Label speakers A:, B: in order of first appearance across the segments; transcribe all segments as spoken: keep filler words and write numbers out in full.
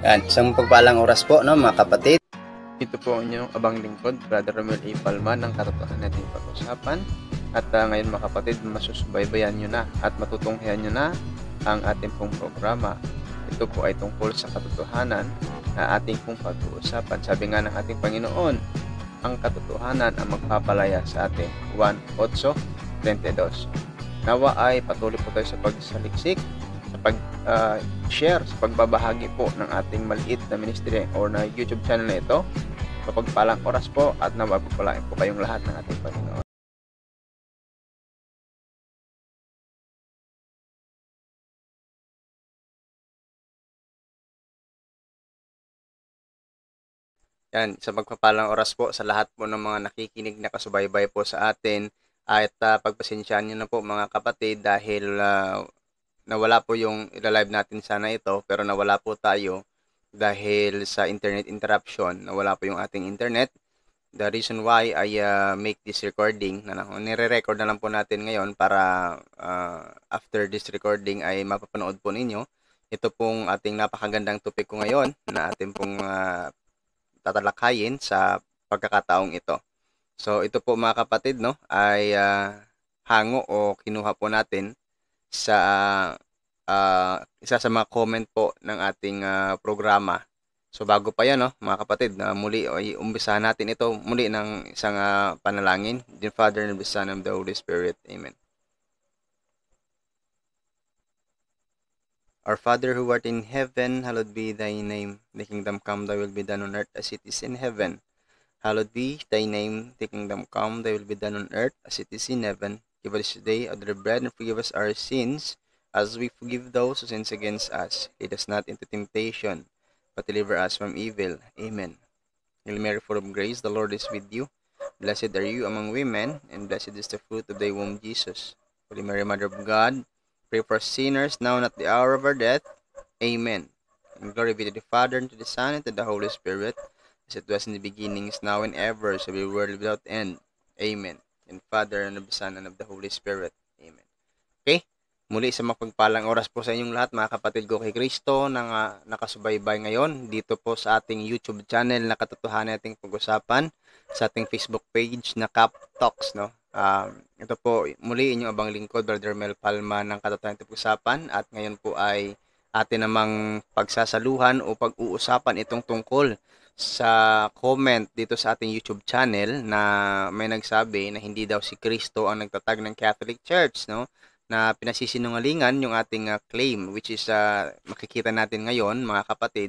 A: Yan, isang pagpalang oras po, no, mga kapatid.
B: Ito po ang inyong abang lingkod, Brother Romel A. Palma, ng katotohanan natin pag-usapan. At uh, ngayon mga kapatid, masusubaybayan nyo na at matutunghayan nyo na ang ating pong programa. Ito po ay tungkol sa katotohanan na ating pong pag-uusapan. Sabi nga ng ating Panginoon, ang katotohanan ang magpapalaya sa atin. Juan eight twenty-two. Nawa ay patuloy po tayo sa pagsaliksik, sa pag-share, uh, sa pagbabahagi po ng ating maliit na ministry o na YouTube channel na ito. Kapagpalang oras po at nawagpapalain po kayong lahat ng ating Panginoon. Yan, sa magpapalang oras po sa lahat po ng mga nakikinig na kasubaybay po sa atin. At uh, pagpasensyaan nyo na po mga kapatid dahil uh, nawala po yung ilalive natin sana ito, pero nawala po tayo dahil sa internet interruption. Nawala po yung ating internet. The reason why I uh, make this recording, na nire-record na lang po natin ngayon para uh, after this recording ay mapapanood po ninyo. Ito pong ating napakagandang topic ko ngayon na ating pong uh, tatalakayin sa pagkakataong ito. So ito po mga kapatid, no, ay uh, hango o kinuha po natin sa uh, isa sa mga comment po ng ating uh, programa. So bago pa yan, no, mga kapatid, na uh, muli ay umpisahan natin ito muli ng isang uh, panalangin. The Father and the Son and the Holy Spirit. Amen. Our Father who art in heaven, hallowed be thy name. Thy kingdom come, thy will be done on earth as it is in heaven. Hallowed be thy name, thy kingdom come, thy will be done on earth as it is in heaven. Give us today our daily bread and forgive us our sins as we forgive those who sins against us. Lead us not into temptation, but deliver us from evil. Amen. Hail Mary, full of grace, the Lord is with you. Blessed are you among women, and blessed is the fruit of thy womb, Jesus. Holy Mary, Mother of God, pray for sinners, now and at the hour of our death. Amen. And glory be to the Father, and to the Son, and to the Holy Spirit, as it was in the beginning, is now, and ever, shall be world without end. Amen. And Father, and of the Son, and of the Holy Spirit. Amen. Okay? Muli sa mapagpalang oras po sa inyong lahat, mga kapatid ko kay Kristo, na uh, nakasubaybay ngayon dito po sa ating YouTube channel na katotohanan nating pag-usapan, sa ating Facebook page na Cap Talks, no? Um, ito po muli inyong abang lingkod, Brother Mel Palma, ng katotohanan nating pag-usapan, at ngayon po ay atin namang pagsasaluhan o pag-uusapan itong tungkol sa comment dito sa ating YouTube channel na may nagsabi na hindi daw si Kristo ang nagtatag ng Catholic Church, no? Na pinasisinungalingan yung ating uh, claim, which is uh, makikita natin ngayon mga kapatid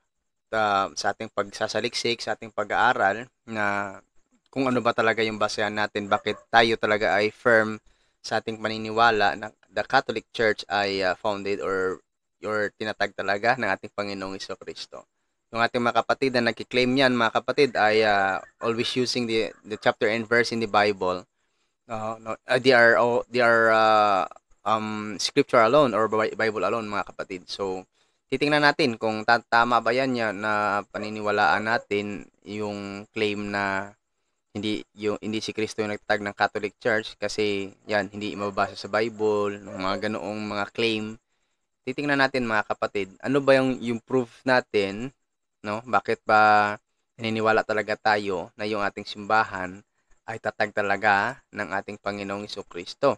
B: uh, sa ating pagsasaliksik, sa ating pag-aaral na kung ano ba talaga yung basehan natin, bakit tayo talaga ay firm sa ating paniniwala na the Catholic Church ay uh, founded or or tinatag talaga ng ating Panginoong Jesucristo. Yung ating mga kapatid na nagki-claim yan, mga kapatid, ay uh, always using the the chapter and verse in the Bible. Uh, no, uh, they are oh, they are uh, um scripture alone or Bible alone, mga kapatid. So titingnan natin kung tama ba yan yan na paniniwalaan natin yung claim na hindi yung hindi si Kristo yung nagtatag ng Catholic Church, kasi yan hindi mababasa sa Bible, ng mga ganoong mga claim. Titingnan natin mga kapatid, ano ba yung yung proof natin, no? Bakit ba naniniwala talaga tayo na yung ating simbahan ay tatag talaga ng ating Panginoong Jesucristo?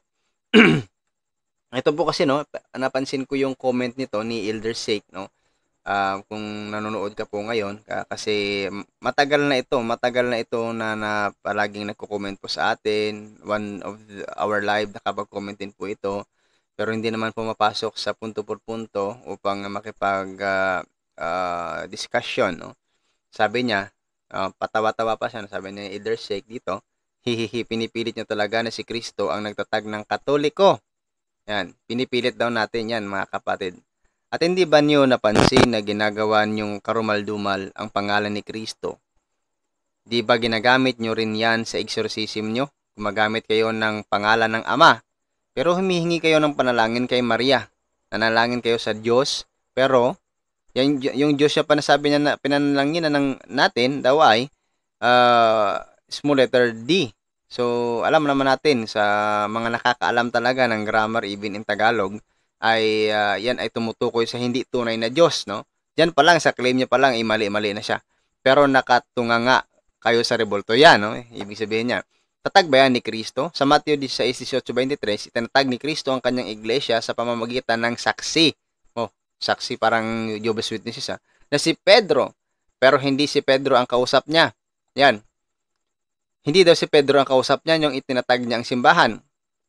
B: Ito po kasi, no, napansin ko yung comment nito ni Elder Sake, no. Uh, kung nanonood ka po ngayon, kasi matagal na ito, matagal na ito na, na palaging nagko-comment po sa atin. One of the, our live nakapag-comment din po ito, pero hindi naman pumapasok sa punto por punto upang makipag uh, uh, discussion, no. Sabi niya, uh, patawa-tawa pa siya, sabi niya Elder Sake dito, hihihi, pinipilit niyo talaga na si Kristo ang nagtatag ng Katoliko. Yan, pinipilit daw natin yan, mga kapatid. At hindi ba niyo napansin na ginagawa niyong karumal-dumal ang pangalan ni Kristo? Di ba ginagamit niyo rin yan sa exorcism niyo? Gumagamit kayo ng pangalan ng Ama, pero humihingi kayo ng panalangin kay Maria. Nanalangin kayo sa Diyos, pero yung, yung Diyos siya pa nasabi niya na pinanalangin na ng natin daw ay uh, small letter D. So, alam naman natin sa mga nakakaalam talaga ng grammar, even in Tagalog, ay uh, yan ay tumutukoy sa hindi tunay na Diyos, no? Yan pa lang, sa claim niya pa lang, eh, mali-mali na siya. Pero nakatunganga kayo sa rebulto. Yan, no? Ibig sabihin niya. Tatag ba yan ni Kristo? Sa Matthew sixteen, eighteen, twenty-three, itinatag ni Kristo ang kanyang iglesia sa pamamagitan ng saksi. Oh, saksi parang Jehovah's Witnesses, ha? Na si Pedro. Pero hindi si Pedro ang kausap niya. Yan. Hindi daw si Pedro ang kausap niya yung itinatag niya ang simbahan.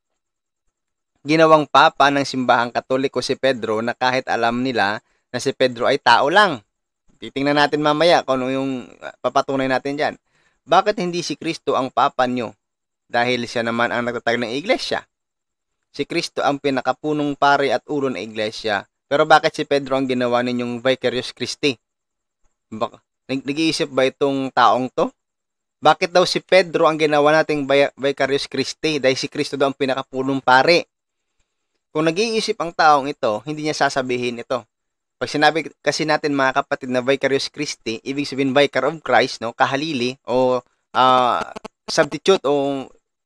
B: Ginawang papa ng simbahang Katoliko si Pedro na kahit alam nila na si Pedro ay tao lang. Titingnan natin mamaya kung ano yung papatunay natin dyan. Bakit hindi si Kristo ang papa nyo? Dahil siya naman ang nagtatag ng iglesia. Si Kristo ang pinakapunong pari at ulo ng iglesia. Pero bakit si Pedro ang ginawa ninyong Vicarious Christi? Bak- Nag-iisip ba itong taong to? Bakit daw si Pedro ang ginawa nating Vicarious Christi? Dahil si Kristo daw ang pinakapunong pari. Kung nag-iisip ang taong ito, hindi niya sasabihin ito. Pag sinabi kasi natin mga kapatid na Vicarious Christi, ibig sabihin Vicar of Christ, no? Kahalili o uh, substitute o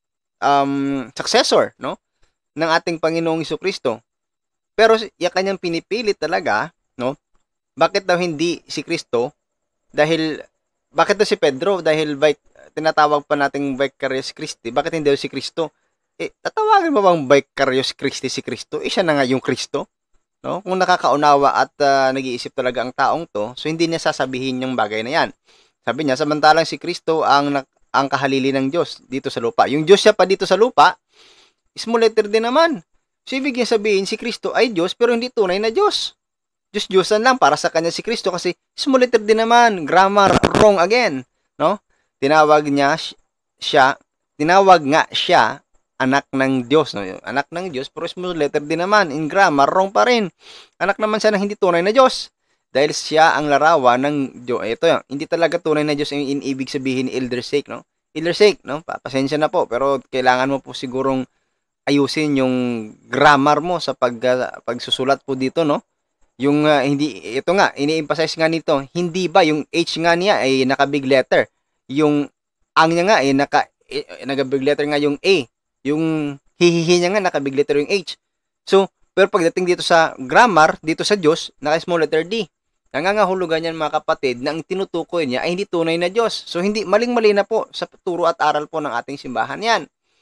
B: um, successor, no? Ng ating Panginoong Jesucristo. Pero yung kanyang pinipilit talaga, no? Bakit daw hindi si Kristo? Dahil bakit daw si Pedro? Dahil vic, tinatawag pa nating Vicarious Christi. Bakit hindi daw si Kristo? Eh, tatawagin mo bang Vicarious Christi si Kristo? Eh, siya na nga yung Kristo. No? Kung nakakaunawa at uh, nag-iisip talaga ang taong to, so hindi niya sasabihin yung bagay na yan. Sabi niya, samantalang si Kristo ang, ang kahalili ng Diyos dito sa lupa. Yung Diyos siya pa dito sa lupa, small letter din naman. So, ibig niya sabihin, si Kristo ay Diyos, pero hindi tunay na Diyos. Diyos-Diyosan lang para sa kanya si Kristo kasi small letter din naman. Grammar, wrong again. No? Tinawag niya siya, tinawag nga siya anak ng Diyos. No? Anak ng Diyos, pero small letter din naman. In grammar, wrong pa rin. Anak naman siya ng hindi tunay na Diyos. Dahil siya ang larawan ng Diyos. Ito yan, hindi talaga tunay na Diyos yung in ibig sabihin ni elder sake. No? Elder sake, no? Pasensya na po, pero kailangan mo po sigurong ayusin yung grammar mo sa pag, uh, pagsusulat po dito, no? Yung uh, hindi, ito nga, ini-emphasize nga nito, hindi ba yung H nga niya ay naka-big letter? Yung ang niya nga ay naka, eh, naka-big letter nga yung A. Yung hihihi niya nga naka-big letter yung H. So, pero pagdating dito sa grammar, dito sa Diyos, naka-small letter D. Nangangahulugan yan mga kapatid na ang tinutukoy niya ay hindi tunay na Diyos. So, hindi, maling-mali na po sa turo at aral po ng ating simbahan yan.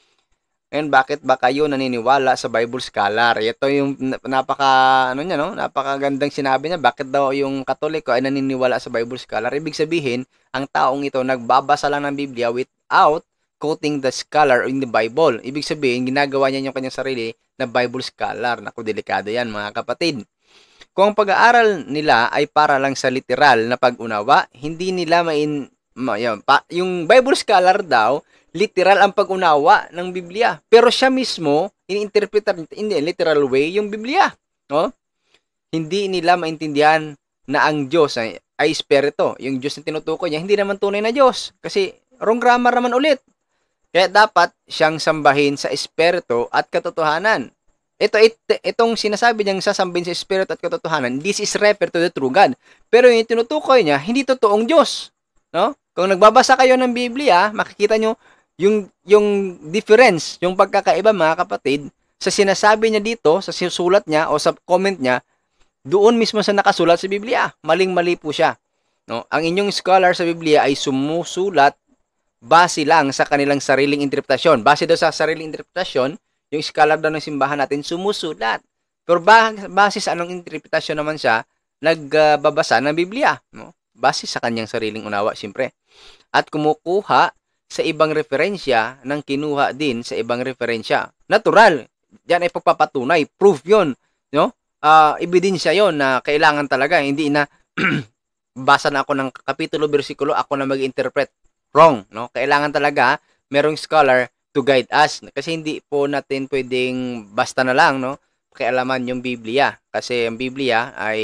B: And bakit ba kayo naniniwala sa Bible Scholar? Ito yung napaka ano niya, no? Napakagandang sinabi niya. Bakit daw yung Katoliko ay naniniwala sa Bible Scholar? Ibig sabihin, ang taong ito nagbabasa lang ng Biblia without quoting the scholar in the Bible. Ibig sabihin, ginagawa niya yung kanyang sarili na Bible Scholar. Naku, delikado yan mga kapatid. Kung ang pag-aaral nila ay para lang sa literal na pag-unawa, hindi nila main yung, yung Bible Scholar daw literal ang pag-unawa ng Biblia. Pero siya mismo, ini-interpret in the literal way yung Biblia. No? Hindi nila maintindihan na ang Diyos ay, ay espiritu. Yung Diyos na tinutukoy niya, hindi naman tunay na Diyos. Kasi wrong grammar naman ulit. Kaya dapat siyang sambahin sa espiritu at katotohanan. Ito, it, itong sinasabi niyang sasambahin sa espiritu at katotohanan, this is refer to the true God. Pero yung tinutukoy niya, hindi totoong Diyos. No? Kung nagbabasa kayo ng Biblia, makikita nyo, yung yung difference, yung pagkakaiba mga kapatid, sa sinasabi niya dito, sa sulat niya o sa comment niya, doon mismo sa nakasulat sa Biblia. Maling-mali po siya. No? Ang inyong scholar sa Biblia ay sumusulat base lang sa kanilang sariling interpretasyon. Base daw sa sariling interpretasyon, yung scholar daw ng simbahan natin sumusulat. Pero base sa anong interpretasyon naman siya, nagbabasa ng Biblia. No? Base sa kanyang sariling unawa, siyempre. At kumukuha sa ibang referensya nang kinuha din sa ibang referensya. Natural. Yan ay pagpapatunay. Proof yun. No? Uh, ebidensya yun na kailangan talaga. Hindi na basa na ako ng kapitulo, versikulo, ako na mag-interpret. Wrong. No? Kailangan talaga merong scholar to guide us. Kasi hindi po natin pwedeng basta na lang, no? Pakialaman yung Biblia. Kasi ang Biblia ay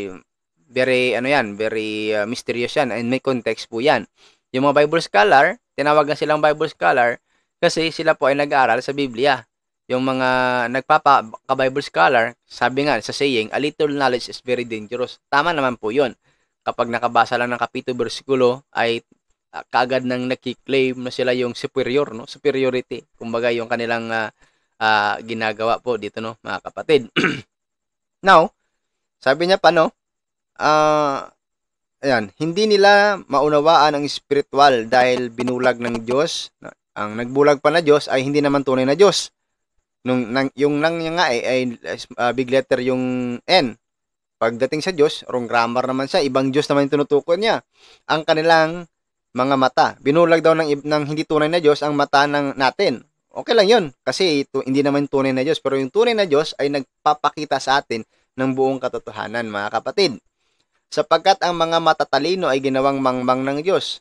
B: very, ano yan, very uh, mysterious yan. And may context po yan. Yung mga Bible scholar, tinawag na silang Bible scholar kasi sila po ay nag-aaral sa Biblia. Yung mga nagpapa-Bible scholar, sabi nga sa saying, a little knowledge is very dangerous. Tama naman po yun. Kapag nakabasa lang ng kapitulo, versikulo, ay uh, kaagad nang nakiklaim na sila yung superior, no? Superiority. Kumbaga yung kanilang uh, uh, ginagawa po dito, no, mga kapatid. Now, sabi niya pa, no, ah, ayan, hindi nila maunawaan ang spiritual dahil binulag ng Diyos. Ang nagbulag pa na Diyos ay hindi naman tunay na Diyos. Nung, nang, yung nang niya nga ay, ay uh, big letter yung N. Pagdating sa Diyos, wrong grammar naman siya. Ibang Diyos naman yung tinutukoy niya. Ang kanilang mga mata. Binulag daw ng, ng hindi tunay na Diyos ang mata ng natin. Okay lang yun. Kasi ito, hindi naman tunay na Diyos. Pero yung tunay na Diyos ay nagpapakita sa atin ng buong katotohanan, mga kapatid. Sapagkat ang mga matatalino ay ginawang mangmang ng Diyos.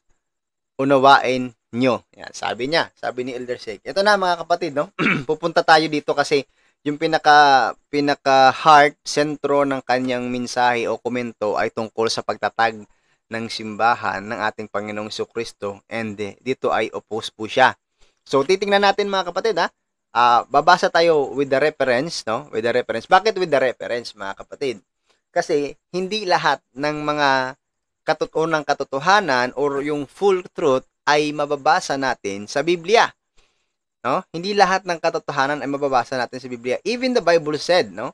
B: Unawain nyo. Yan, sabi niya. Sabi ni Elder Sheikh. Ito na mga kapatid, no? Pupunta tayo dito kasi yung pinaka pinaka heart sentro ng kanyang mensahe o komento ay tungkol sa pagtatag ng simbahan ng ating Panginoong Jesucristo, and eh, dito ay oppose po siya. So titingnan natin mga kapatid, ha. Uh, babasa tayo with the reference, no? With the reference. Bakit with the reference, mga kapatid? Kasi hindi lahat ng mga katotohanan katotohanan or yung full truth ay mababasa natin sa Biblia. No? Hindi lahat ng katotohanan ay mababasa natin sa Biblia. Even the Bible said, no?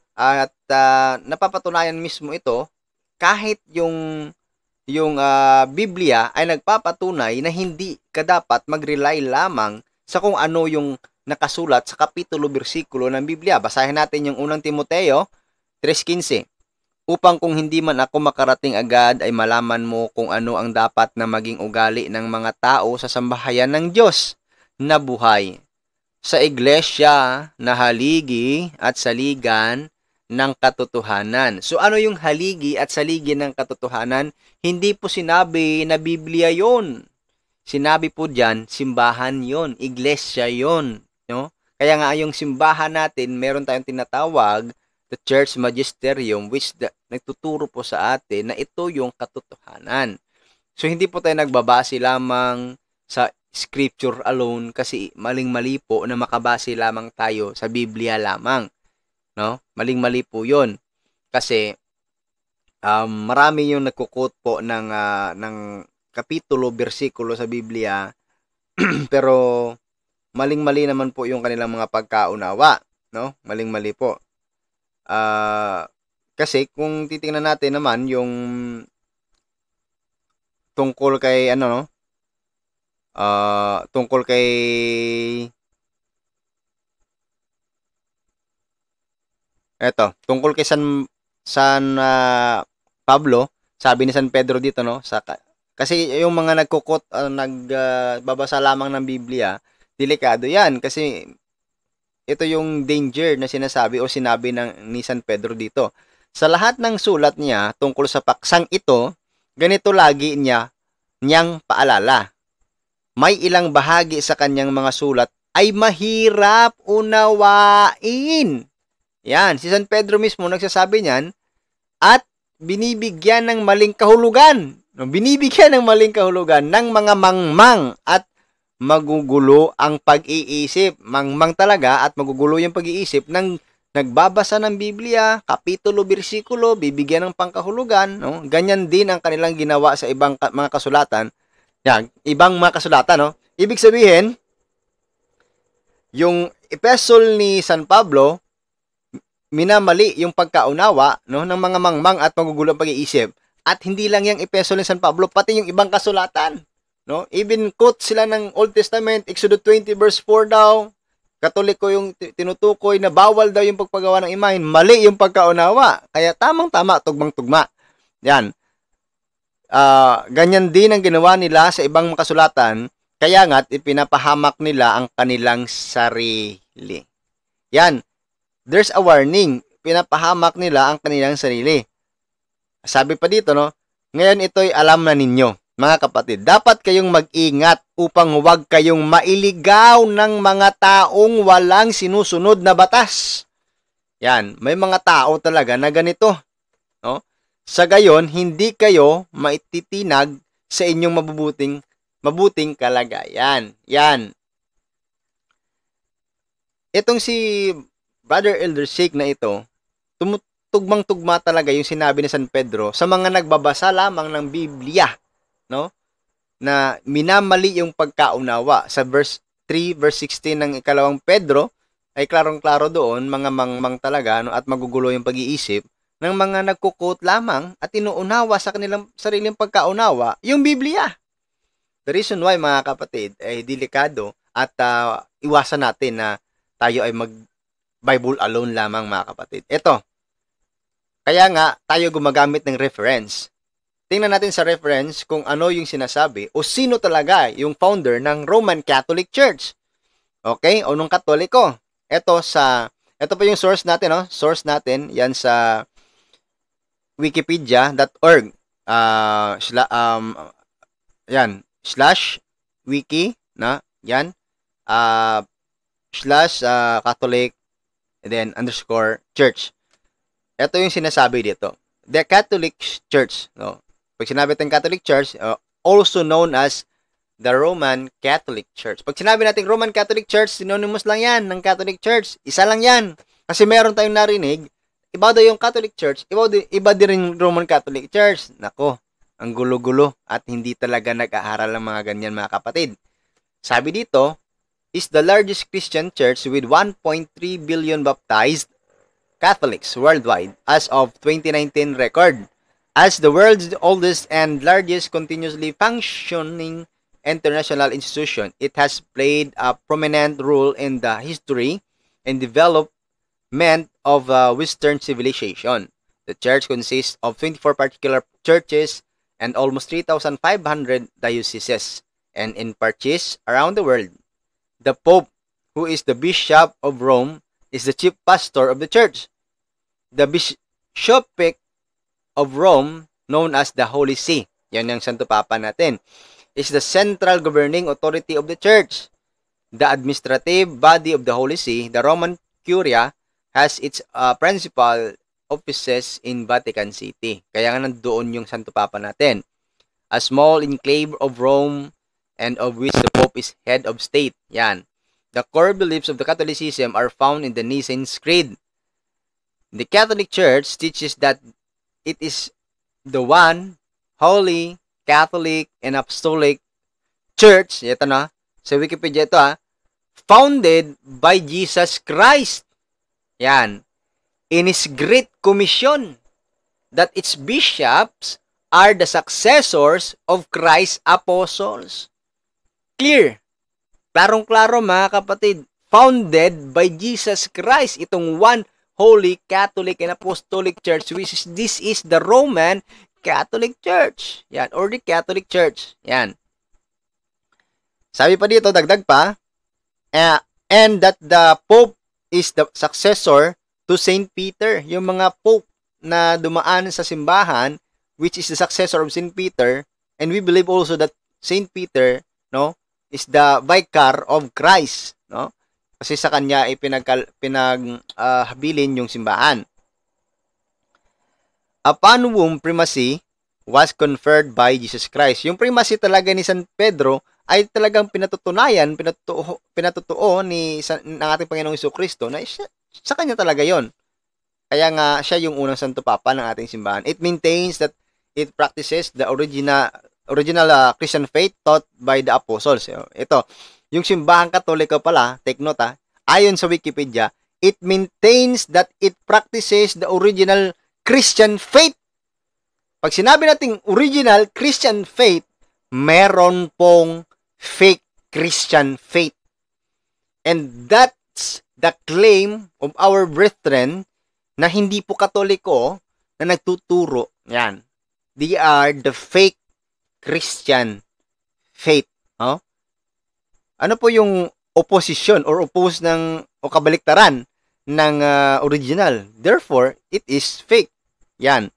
B: At uh, napapatunayan mismo ito kahit yung yung uh, Biblia ay nagpapatunay na hindi ka dapat mag-rely lamang sa kung ano yung nakasulat sa kapitulo bersikulo ng Biblia. Basahin natin yung unang Timoteo three fifteen. Upang kung hindi man ako makarating agad ay malaman mo kung ano ang dapat na maging ugali ng mga tao sa sambahayan ng Diyos na buhay, sa iglesia na haligi at saligan ng katotohanan. So ano yung haligi at saligi ng katotohanan? Hindi po sinabi na Biblia yon. Sinabi po diyan, simbahan yon, iglesia yon, no? Kaya nga yung simbahan natin, meron tayong tinatawag the church magisterium, which the, nagtuturo po sa atin na ito yung katotohanan. So hindi po tayo nagbabase lamang sa scripture alone kasi maling-mali po na makabase lamang tayo sa Biblia lamang, no? Maling-mali po 'yon. Kasi um, marami yung nagko-quote po ng uh, ng kapitulo, bersikulo sa Biblia pero maling-mali naman po yung kanilang mga pagkaunawa, no? Maling-mali po. Uh, kasi kung titingnan natin naman yung tungkol kay ano, no? Uh, tungkol kay eto, tungkol kay San San uh, Pablo, sabi ni San Pedro dito, no, sa kasi yung mga nagkukot uh, nagbabasa uh, lamang ng Biblia, delikado 'yan kasi ito yung danger na sinasabi o sinabi ng ni San Pedro dito. Sa lahat ng sulat niya tungkol sa paksang ito, ganito lagi niya niyang paalala. May ilang bahagi sa kanyang mga sulat ay mahirap unawain. Yan, si San Pedro mismo nagsasabi niyan at binibigyan ng maling kahulugan. Binibigyan ng maling kahulugan ng mga mangmang at magugulo ang pag-iisip. Mangmang talaga at magugulo yung pag-iisip ng nagbabasa ng Biblia, kapitulo, bersikulo, bibigyan ng pangkahulugan. No? Ganyan din ang kanilang ginawa sa ibang ka- mga kasulatan. Yan, ibang mga kasulatan, no? Ibig sabihin, yung epistle ni San Pablo, minamali yung pagkaunawa, no, ng mga mangmang at magugulong pag-iisip. At hindi lang yung epistle ni San Pablo, pati yung ibang kasulatan, no? Even quote sila ng Old Testament, Exodus twenty verse four daw, Katoliko yung tinutukoy na bawal daw yung pagpagawa ng imahen, mali yung pagkaunawa. Kaya tamang-tama, tugmang-tugma. Yan. Uh, ganyan din ang ginawa nila sa ibang kasulatan, kaya nga't ipinapahamak nila ang kanilang sarili. Yan, there's a warning, pinapahamak nila ang kanilang sarili. Sabi pa dito, no, ngayon ito'y alam na ninyo, mga kapatid, dapat kayong mag-ingat upang huwag kayong mailigaw ng mga taong walang sinusunod na batas. Yan, may mga tao talaga na ganito, no? Sa gayon, hindi kayo maititinag sa inyong mabubuting mabuting kalagayan. Yan. Itong si Brother Elder Sheikh na ito, tumutugmang-tugma talaga yung sinabi ni San Pedro sa mga nagbabasa lamang ng Biblia, no? Na minamali yung pagkaunawa. Sa verse three, verse sixteen ng ikalawang Pedro, ay klarong-klaro doon, mga mangmang talaga, no? At magugulo yung pag-iisip. ng mga nagko-quote lamang at inuunawa sa kanilang sariling pagkaunawa yung Biblia. The reason why, mga kapatid, ay delikado at uh, iwasan natin na tayo ay mag-Bible alone lamang, mga kapatid. Ito, kaya nga tayo gumagamit ng reference. Tingnan natin sa reference kung ano yung sinasabi o sino talaga yung founder ng Roman Catholic Church. Okay? O nung Katoliko. Ito sa, ito pa yung source natin, no? Source natin, yan sa wikipedia dot org. Uh, sla, um, yan, slash wiki, na, yan, uh, slash uh, Catholic, and then underscore church. Ito yung sinasabi dito. The Catholic Church, no? Pag sinabi natin Catholic Church, uh, also known as the Roman Catholic Church. Pag sinabi natin Roman Catholic Church, synonymous lang yan ng Catholic Church. Isa lang yan. Kasi meron tayong narinig, iba daw yung Catholic Church, iba, iba din rin Roman Catholic Church. Nako, ang gulo-gulo at hindi talaga nag-aaral ng mga ganyan, mga kapatid. Sabi dito, is the largest Christian church with one point three billion baptized Catholics worldwide as of twenty nineteen record. As the world's oldest and largest continuously functioning international institution, it has played a prominent role in the history and development of uh, Western civilization. The church consists of twenty-four particular churches and almost three thousand five hundred dioceses and in parishes around the world. The Pope, who is the Bishop of Rome, is the chief pastor of the church. The Bishopric of Rome, known as the Holy See, yan yung Santo Papa natin, is the central governing authority of the church. The administrative body of the Holy See, the Roman Curia, has its uh, principal offices in Vatican City. Kaya nga nandoon yung Santo Papa natin. A small enclave of Rome and of which the Pope is head of state. Yan. The core beliefs of the Catholicism are found in the Nicene Creed. The Catholic Church teaches that it is the one holy, Catholic, and Apostolic Church. Ito na. Sa Wikipedia ito ha. Founded by Jesus Christ. Yan. In His Great Commission, that its bishops are the successors of Christ's apostles. Clear. Klarong-klaro, mga kapatid. Founded by Jesus Christ. Itong one holy, Catholic, and Apostolic Church, which is, this is the Roman Catholic Church. Yan. Or the Catholic Church. Yan. Sabi pa dito, dagdag pa, uh, and that the Pope is the successor to Saint Peter. Yung mga Pope na dumaan sa simbahan, which is the successor of Saint Peter, and we believe also that Saint Peter, no, is the vicar of Christ, no? Kasi sa kanya ay pinag pinag uh, habilin yung simbahan. Upon whom primacy was conferred by Jesus Christ. Yung primacy talaga ni San Pedro ay talagang pinatutunayan, pinatutuo, pinatutuo ni ng ating Panginoong Jesucristo na siya, sa kanya talaga yon. Kaya nga siya yung unang Santo Papa ng ating simbahan. It maintains that it practices the original original uh, Christian faith taught by the apostles. Ito, yung simbahang Katoliko pala, take note ha, ayon sa Wikipedia, it maintains that it practices the original Christian faith. Pag sinabi nating original Christian faith, meron pong fake Christian faith. And that's the claim of our brethren na hindi po Katoliko na nagtuturo. Yan. They are the fake Christian faith. Oh? Ano po yung opposition or oppose ng o kabaliktaran ng uh, original? Therefore, it is fake. Yan.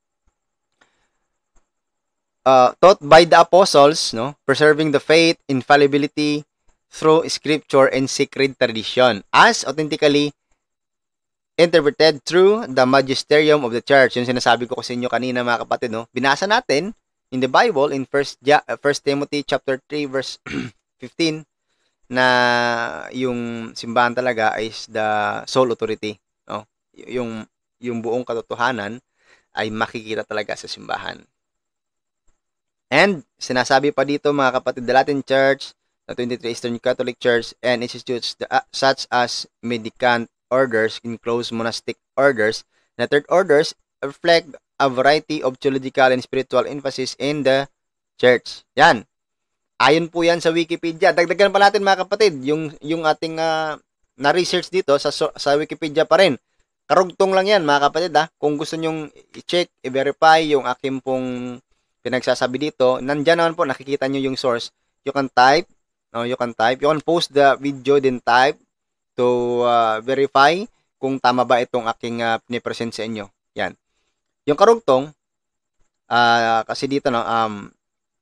B: Uh, taught by the apostles, no, preserving the faith, infallibility through scripture and sacred tradition, as authentically interpreted through the magisterium of the church. Yung sinasabi ko sa inyo kanina, mga kapatid, no, binasa natin in the Bible in First Timothy chapter three verse fifteen na yung simbahan talaga is the sole authority, no? Yung yung buong katotohanan ay makikita talaga sa simbahan. And sinasabi pa dito, mga kapatid, the Latin Church, the twenty-three Eastern Catholic Church, and institutes the, uh, such as mendicant orders, enclosed monastic orders, the third orders, reflect a variety of theological and spiritual emphasis in the church. Yan. Ayon po yan sa Wikipedia. Dagdagan pa natin mga kapatid, yung, yung ating uh, na-research dito sa, sa Wikipedia pa rin. Karugtong lang yan mga kapatid ha. Kung gusto nyong i-check, i-verify yung aking pong pinagsasabi dito, nandyan naman po, nakikita nyo yung source. You can type, no, you can type, you can post the video, then type to uh, verify kung tama ba itong aking uh, pinipresent sa inyo. Yan. Yung karugtong, uh, kasi dito, no, um,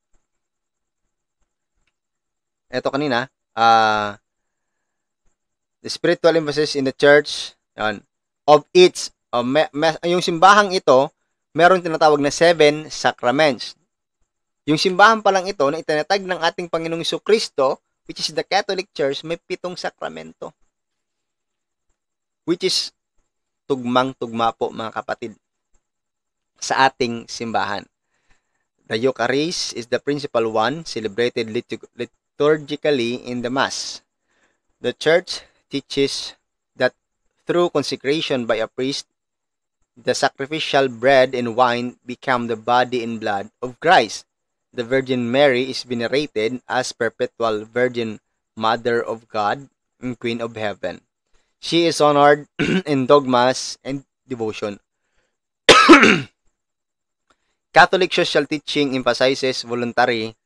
B: eto kanina, uh, the spiritual emphasis in the church, yan, of its, uh, me, me, yung simbahang ito, meron tinatawag na seven sacraments. Yung simbahan pa lang ito na itinatag ng ating Panginoong Jesucristo, which is the Catholic Church, may pitong sakramento. Which is tugmang-tugma po mga kapatid sa ating simbahan. The Eucharist is the principal one, celebrated liturg- liturgically in the Mass. The Church teaches that through consecration by a priest, the sacrificial bread and wine become the body and blood of Christ. The Virgin Mary is venerated as perpetual Virgin Mother of God and Queen of Heaven. She is honored in dogmas and devotion. Catholic social teaching emphasizes voluntary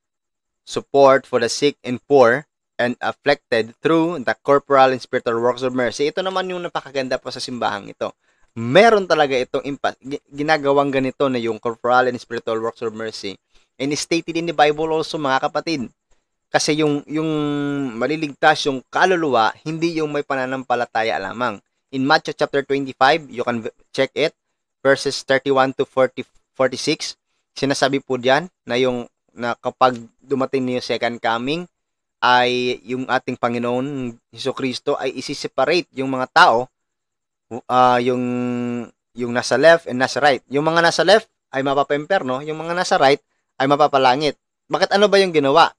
B: support for the sick and poor and afflicted through the corporal and spiritual works of mercy. Ito naman yung napakaganda po sa simbahang ito. Meron talaga itong impact, ginagawang ganito na yung corporal and spiritual works of mercy. And stated in the Bible also mga kapatid. Kasi yung, yung maliligtas, yung kaluluwa, hindi yung may pananampalataya lamang. In Matthew chapter twenty-five, you can check it, verses thirty-one to forty, forty-six, sinasabi po diyan na yung na kapag dumating na yung second coming, ay yung ating Panginoon Jesucristo ay isi-separate yung mga tao, uh, yung, yung nasa left and nasa right. Yung mga nasa left ay mapapa-imperno, yung mga nasa right ay mapapalangit. Bakit ano ba yung ginawa?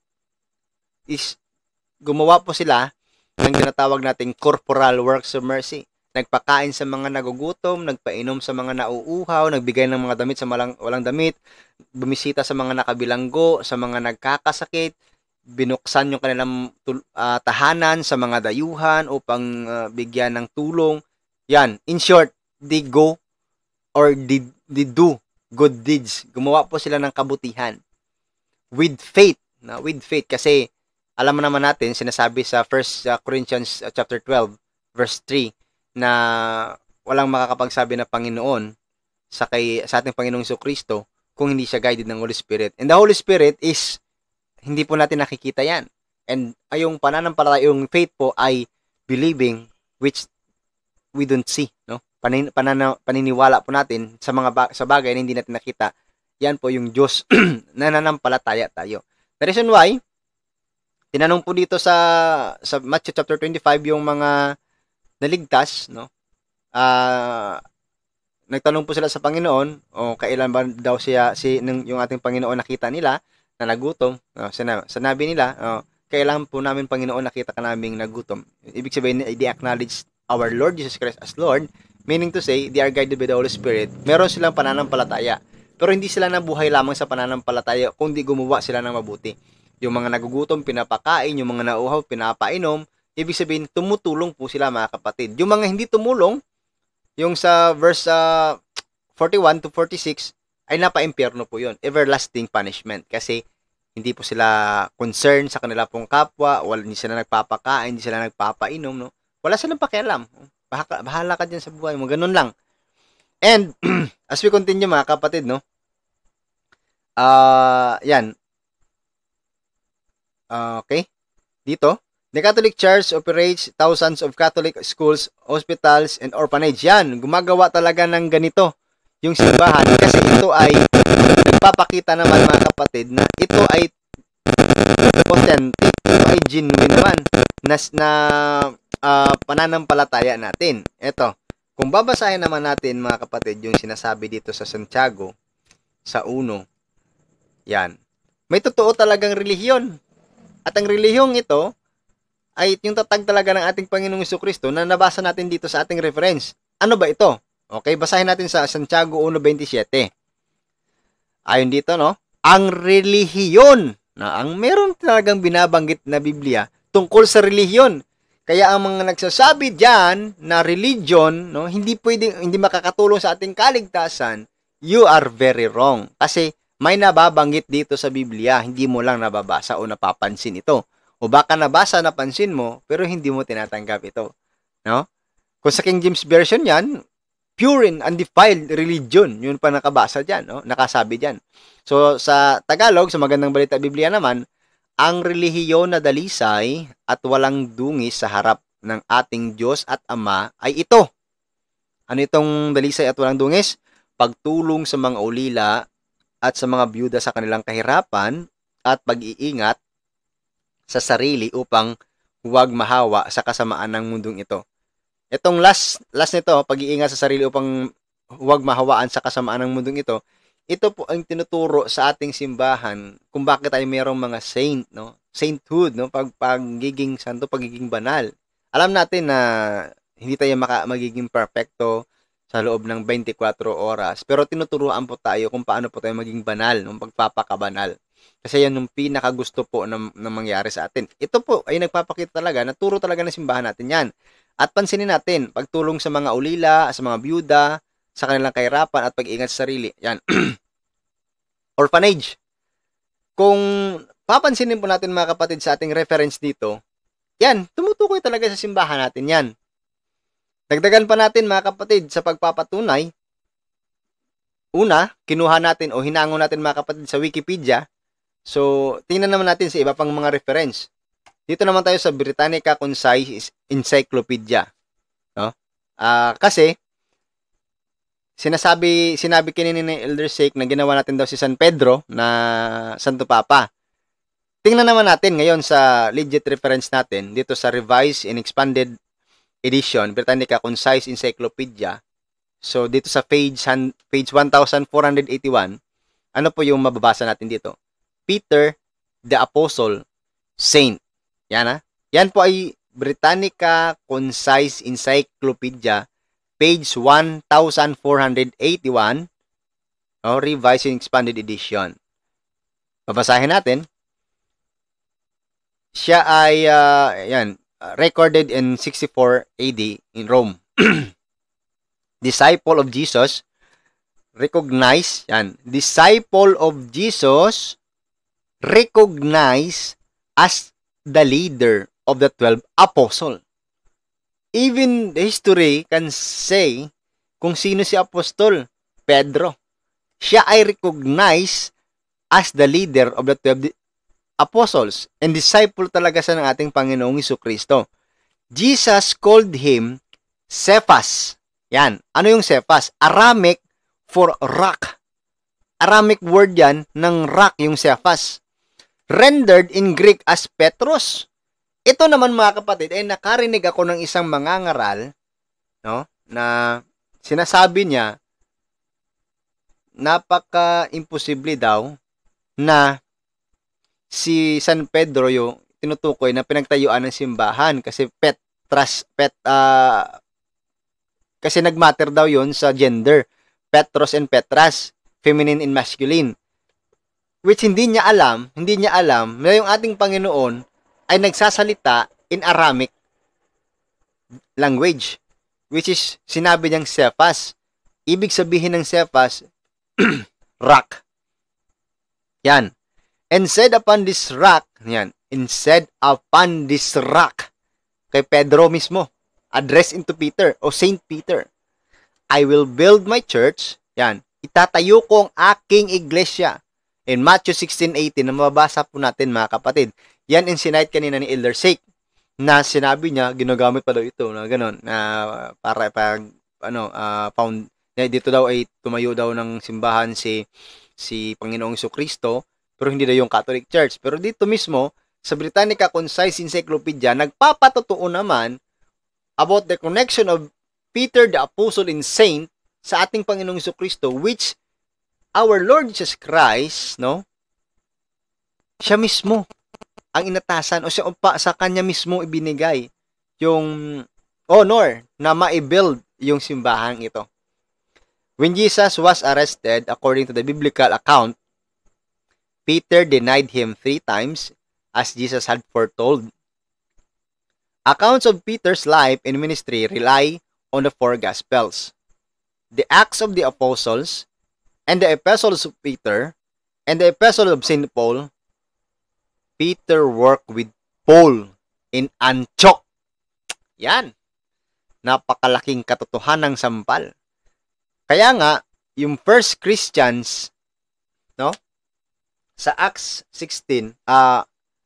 B: Is gumawa po sila ng tinatawag nating corporal works of mercy. Nagpakain sa mga nagugutom, nagpainom sa mga nauuhaw, nagbigay ng mga damit sa malang, walang damit, bumisita sa mga nakabilanggo, sa mga nagkakasakit, binuksan yung kanilang uh, tahanan sa mga dayuhan upang uh, bigyan ng tulong. Yan, in short, they go or they, they do good deeds. Gumawa po sila ng kabutihan with faith, na with faith, kasi alam mo naman natin sinasabi sa First Corinthians chapter twelve verse three na walang makakapagsabi na Panginoon sa kay sa ating Panginoong Jesucristo kung hindi siya guided ng Holy Spirit. And the Holy Spirit is hindi po natin nakikita yan. And ay yung pananampalataya, yung faith po ay believing which we don't see, no? Panin, panana, paniniwala po natin sa mga ba, sa bagay na hindi natin nakita. Yan po yung Diyos na nananampalataya tayo. The reason why tinanong po dito sa sa Matthew chapter twenty-five yung mga naligtas, no? Ah, uh, nagtanong po sila sa Panginoon, o kailan ba daw siya si ng, yung ating Panginoon nakita nila na nagutom. Uh, sinabi, sinabi nila, uh, kailan po namin Panginoon nakita ka naming nagutom. Ibig sabihin, they acknowledge our Lord Jesus Christ as Lord, meaning to say, they are guided by the Holy Spirit. Meron silang pananampalataya. Pero hindi sila nabuhay lamang sa pananampalataya, kundi gumawa sila ng mabuti. Yung mga nagugutom, pinapakain, yung mga nauuhaw, pinapainom. Ibig sabihin, tumutulong po sila mga kapatid. Yung mga hindi tumulong, yung sa verse uh, forty-one to forty-six, ay napa-impyerno po yun. Everlasting punishment. Kasi hindi po sila concerned sa kanila pong kapwa, wala, hindi sila nagpapakain, hindi sila nagpapainom, no? Wala silang pakialam. Bahala, bahala ka dyan sa buhay mo. Ganun lang. And, as we continue mga kapatid, no? Ah, uh, yan. Uh, okay. Dito, the Catholic Church operates thousands of Catholic schools, hospitals, and orphanage. Yan, gumagawa talaga ng ganito yung simbahan kasi ito ay nagpapakita naman mga kapatid na ito ay authentic, ito ay genuine man na, na uh, pananampalataya natin. Ito, kung babasahin naman natin mga kapatid yung sinasabi dito sa Santiago sa uno, yan, may totoo talagang relihiyon. At ang relihiyong ito ay yung tatag talaga ng ating Panginoong Jesucristo na nabasa natin dito sa ating reference. Ano ba ito? Okay, basahin natin sa Santiago one twenty-seven. Ayon dito, no? Ang relihiyon, na ang meron talagang binabanggit na Biblia tungkol sa relihiyon. Kaya ang mga nagsasabi diyan na religion, no, hindi pwedeng hindi makakatulong sa ating kaligtasan, you are very wrong. Kasi may nababanggit dito sa Biblia, hindi mo lang nababasa o napapansin ito. O baka nabasa, napansin mo, pero hindi mo tinatanggap ito. No? Kung sa King James Version yan, pure and undefiled religion, yun pa nakabasa dyan, no? Nakasabi dyan. So, sa Tagalog, sa Magandang Balita Biblia naman, ang relihiyon na dalisay at walang dungis sa harap ng ating Diyos at Ama ay ito. Ano itong dalisay at walang dungis? Pagtulong sa mga ulila at sa mga byuda sa kanilang kahirapan at pag-iingat sa sarili upang huwag mahawa sa kasamaan ng mundong ito. Itong last, last nito, pag-iingat sa sarili upang huwag mahawaan sa kasamaan ng mundong ito, ito po ang tinuturo sa ating simbahan kung bakit tayo mayroong mga saint, no? Sainthood, no? Pag pagiging santo, pagiging banal. Alam natin na hindi tayo maka, magiging perfecto sa loob ng twenty-four oras, pero tinuturuan po tayo kung paano po tayo maging banal, no? Pagpapakabanal. Kasi yan yung pinakagusto po na, na mangyari sa atin. Ito po ay nagpapakita talaga, naturo talaga ng simbahan natin yan. At pansinin natin, pagtulong sa mga ulila, sa mga byuda, sa kanilang kahirapan at pag-iingat sa sarili. Yan. Orphanage. Kung papansinin po natin mga kapatid sa ating reference dito, yan, tumutukoy talaga sa simbahan natin yan. Dagdagan pa natin mga kapatid sa pagpapatunay. Una, kinuha natin o hinango natin mga kapatid sa Wikipedia. So, tingnan naman natin sa iba pang mga reference. Dito naman tayo sa Britannica Concise Encyclopedia, no? Ah, uh, kasi sinasabi sinabi kanina ni Elder Sake na ginawa natin daw si San Pedro na Santo Papa. Tingnan naman natin ngayon sa legit reference natin dito sa Revised and Expanded Edition, Britannica Concise Encyclopedia. So dito sa page page fourteen eighty-one, ano po yung mababasa natin dito? Peter the Apostle, Saint. Yan ha. Yan po ay Britannica Concise Encyclopedia, page fourteen eighty-one, oh, Revised and Expanded Edition. Babasahin natin. Siya ay, uh, yan, recorded in sixty-four A D in Rome. Disciple of Jesus, recognize, yan, disciple of Jesus, recognize as the leader of the twelve apostle. Even the history can say kung sino si Apostol Pedro. Siya ay recognized as the leader of the twelve apostles and disciple talaga sa ng ating Panginoong Jesucristo. Jesus called him Cephas. Yan. Ano yung Cephas? Aramaic for rock. Aramaic word yan ng rock yung Cephas. Rendered in Greek as Petros. Ito naman mga kapatid, ay nakarinig ako ng isang mangangaral, no, na sinasabi niya, napaka-imposible daw na si San Pedro yung tinutukoy na pinagtayuan ng simbahan kasi Petras, Pet, uh, kasi nagmatter daw yon sa gender, Petros and Petras, feminine and masculine. Which hindi niya alam, hindi niya alam na yung ating Panginoon ay nagsasalita in Aramaic language, which is sinabi niyang Cephas. Ibig sabihin ng Cephas, rock. Yan. And said upon this rock, yan, and said upon this rock, kay Pedro mismo, address into Peter, o Saint Peter, I will build my church, yan, itatayo ko ang aking iglesia. In Matthew sixteen eighteen, na mababasa po natin mga kapatid. Yan in sinite kanina ni Elder Sake, na sinabi niya, ginagamit pa daw ito, na gano'n, na para pag, ano, uh, found, dito daw ay tumayo daw ng simbahan si, si Panginoong Jesucristo, pero hindi daw yung Catholic Church. Pero dito mismo, sa Britannica Concise Encyclopedia, nagpapatotoo naman about the connection of Peter the Apostle and Saint sa ating Panginoong Jesucristo, which our Lord Jesus Christ, no, siya mismo ang inatasan o siya pa sa kanya mismo ibinigay yung honor na ma-build yung simbahang ito. When Jesus was arrested, according to the biblical account, Peter denied him three times, as Jesus had foretold. Accounts of Peter's life and ministry rely on the four Gospels, the Acts of the Apostles, and the Epistles of Peter, and the Epistle of Saint Paul. Peter worked with Paul in Antioch. Yan. Napakalaking katotohanang sampal. Kaya nga, yung first Christians, no? Sa Acts sixteen, ah, uh,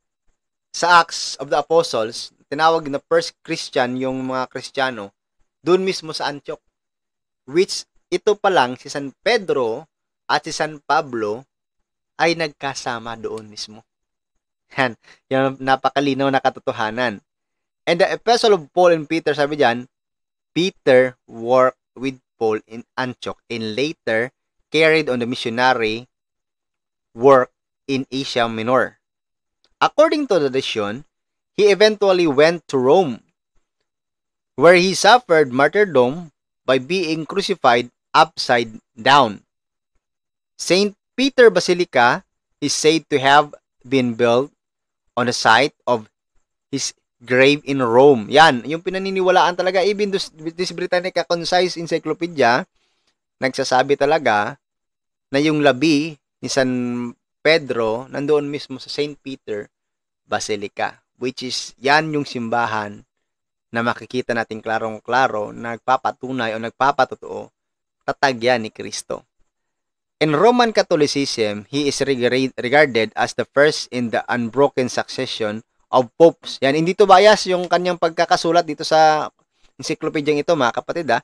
B: sa Acts of the Apostles, tinawag na first Christian yung mga Kristiyano, doon mismo sa Antioch. Which, ito pa lang, si San Pedro at si San Pablo ay nagkasama doon mismo. Yan, yung napakalinaw na katotohanan. And the Epistle of Paul and Peter, sabi dyan, Peter worked with Paul in Antioch and later carried on the missionary work in Asia Minor. According to the tradition, he eventually went to Rome, where he suffered martyrdom by being crucified upside down. Saint Peter Basilica is said to have been built on the site of his grave in Rome. Yan, yung pinaniniwalaan talaga. Even this, this Britannica Concise Encyclopedia, nagsasabi talaga na yung labi ni San Pedro nandoon mismo sa Saint Peter Basilica, which is yan yung simbahan na makikita natin klarong-klaro, nagpapatunay o nagpapatotoo, tatag yan ni Kristo. In Roman Catholicism, he is regarded as the first in the unbroken succession of popes. Yan, hindi to bias yung kanyang pagkakasulat dito sa encyclopedia ito, mga kapatid, ha?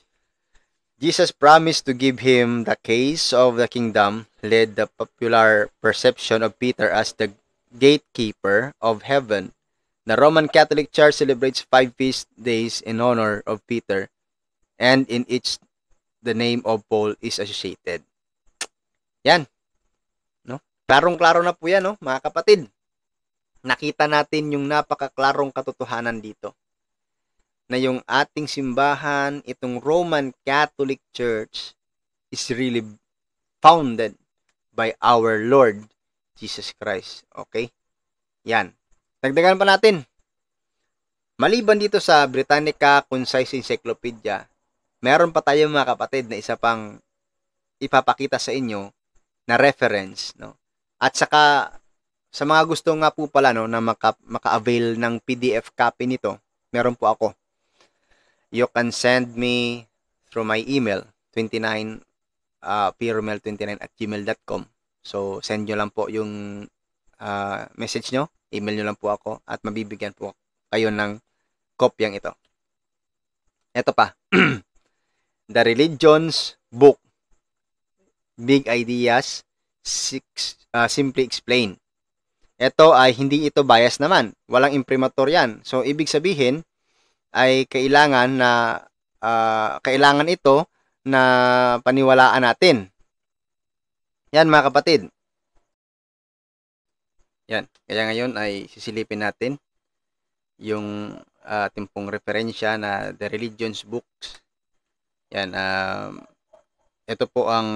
B: Jesus promised to give him the keys of the kingdom, led the popular perception of Peter as the gatekeeper of heaven. The Roman Catholic Church celebrates five feast days in honor of Peter, and in each the name of Paul is associated. Yan. No? Klarong-klaro na po yan, no, mga kapatid. Nakita natin yung napakaklarong katotohanan dito. Na yung ating simbahan, itong Roman Catholic Church, is really founded by our Lord Jesus Christ. Okay? Yan. Dagdagan pa natin. Maliban dito sa Britannica Concise Encyclopedia, meron pa tayo mga kapatid na isa pang ipapakita sa inyo na reference, no? At saka sa mga gusto nga po pala, no, na maka, maka-avail ng P D F copy nito, meron po ako. You can send me through my email twenty-nine uh, promel twenty-nine at gmail dot com. So send nyo lang po yung uh, message nyo, email nyo lang po ako at mabibigyan po kayo ng kopyang ito. Ito pa. The Religion's Book, Big Ideas, six, uh, Simply Explained. Ito ay hindi ito bias naman. Walang imprimatur yan. So, ibig sabihin ay kailangan na uh, kailangan ito na paniwalaan natin. Yan mga kapatid. Yan. Kaya ngayon ay sisilipin natin yung uh, timpong referensya na The Religion's Books. Yan. Uh, ito po ang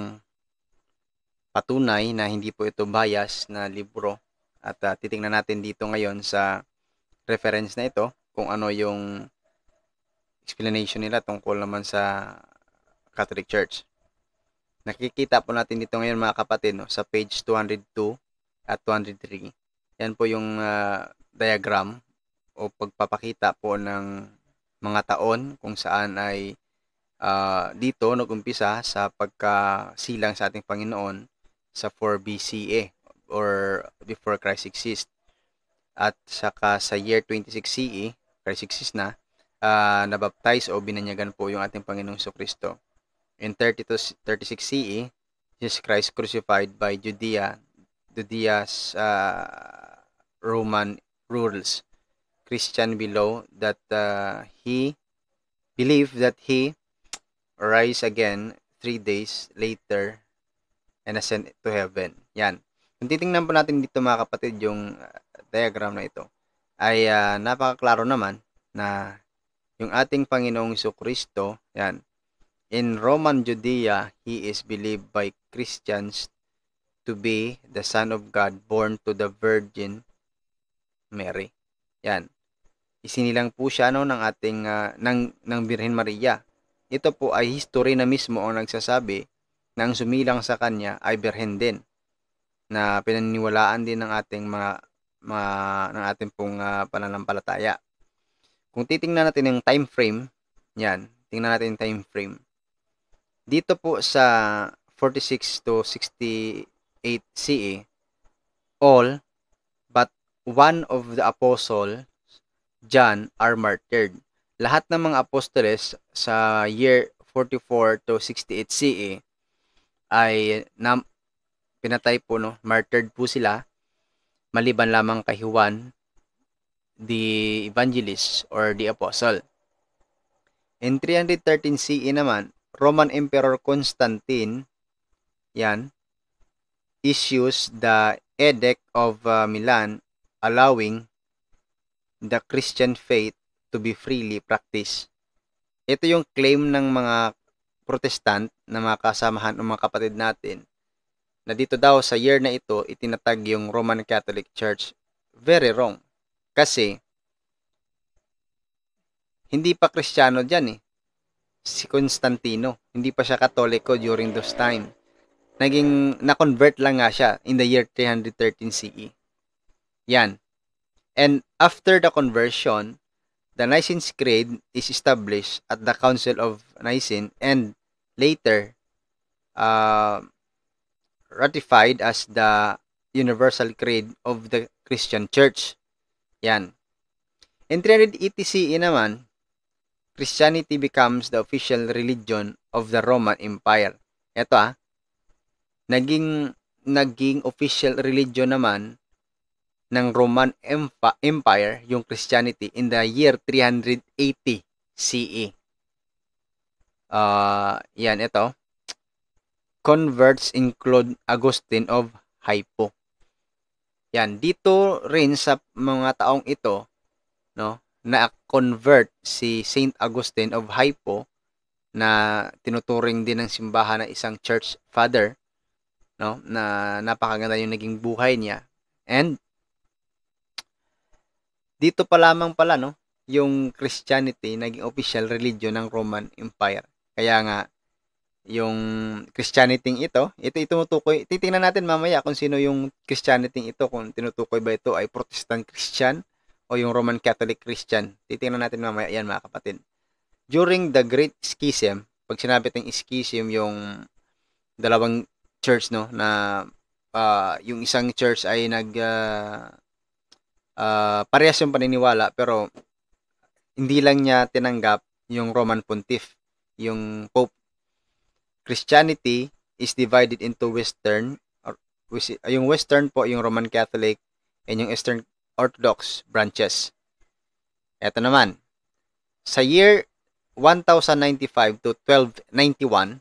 B: patunay na hindi po ito bias na libro. At uh, titingnan natin dito ngayon sa reference na ito kung ano yung explanation nila tungkol naman sa Catholic Church. Nakikita po natin dito ngayon mga kapatid, no, sa page two oh two at two oh three. Yan po yung uh, diagram o pagpapakita po ng mga taon kung saan ay uh, dito nag-umpisa sa pagkasilang sa ating Panginoon sa four B C A or before Christ exist. At saka sa year twenty-six C E, Christ exist na, uh, nabaptize o binanyagan po yung ating Panginoong Jesucristo. In thirty-six C E, Jesus Christ crucified by Judea, Judea's uh, Roman rules. Christian below that uh, he believed that he rise again three days later and ascend to heaven. Yan. Kung titingnan po natin dito mga kapatid yung uh, diagram na ito, ay uh, napakaklaro naman na yung ating Panginoong Jesucristo, yan, in Roman Judea, he is believed by Christians to be the Son of God born to the Virgin Mary. Yan. Isinilang po siya no ng ating uh, ng ng Birhen Maria. Ito po ay history na mismo ang nagsasabi na ang sumilang sa kanya ay birhen din, na pinaniniwalaan din ng ating mga, mga ng ating pong uh, pananampalataya. Kung titingnan natin yung time frame, yan, tingnan natin yung time frame. Dito po sa forty-six to sixty-eight C E, all but one of the apostle, John, are martyred. Lahat ng mga apostoles sa year forty-four to sixty-eight C E ay na, pinatay po, no? Martyred po sila, maliban lamang kay Juan, the evangelist or the apostle. In three thirteen C E naman, Roman Emperor Constantine, yan, issues the Edict of uh, Milan allowing the Christian faith to be freely practiced. Ito yung claim ng mga Protestant na mga kasamahan o mga kapatid natin na dito daw sa year na ito itinatag yung Roman Catholic Church. Very wrong. Kasi hindi pa Kristiyano dyan eh. Si Constantino. Hindi pa siya Katoliko during those time. Naging, na-convert lang nga siya in the year three thirteen C E. Yan. And after the conversion, the Nicene Creed is established at the Council of Nicene and later uh, ratified as the Universal Creed of the Christian Church. Yan. In three eighty C E naman, Christianity becomes the official religion of the Roman Empire. Ito ah, naging naging official religion naman ng Roman Empire yung Christianity in the year three eighty C E. Uh, yan, ito. Converts include Augustine of Hippo. Yan, dito rin sa mga taong ito, no, na-convert si Saint Augustine of Hippo, na tinuturing din ng simbahan na isang church father, no, na napakaganda yung naging buhay niya. And dito pa lamang pala, no, yung Christianity naging official religion ng Roman Empire. Kaya nga yung Christianity ito, ito itumutukoy, titingnan natin mamaya kung sino yung Christianity ito, kung tinutukoy ba ito ay Protestant Christian o yung Roman Catholic Christian. Titingnan natin mamaya yan, mga kapatid. During the Great Schism, pag sinabi tayong schism, yung dalawang church, no, na uh, yung isang church ay nag uh, uh, parehas yung paniniwala pero hindi lang niya tinanggap yung Roman Pontiff, yung Pope. Christianity is divided into Western, or yung Western po yung Roman Catholic and yung Eastern Orthodox branches. Ito naman, sa year one thousand ninety-five to twelve ninety-one,